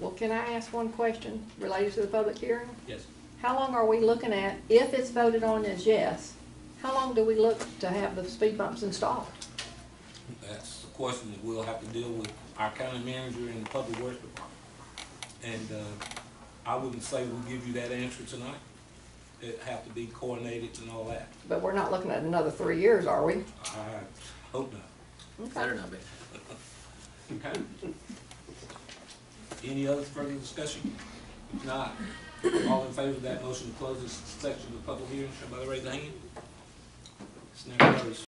Well, can I ask one question related to the public hearing? Yes. How long are we looking at, if it's voted on as yes, how long do we look to have the speed bumps installed? That's a question that we'll have to deal with our county manager and the public works department. And I wouldn't say we'll give you that answer tonight. It have to be coordinated and all that. But we're not looking at another 3 years, are we? I hope not. Better not be. Okay. Any other further discussion? If not, all in favor of that motion to close this section of the public hearing, show by the raise of hand. It's now closed.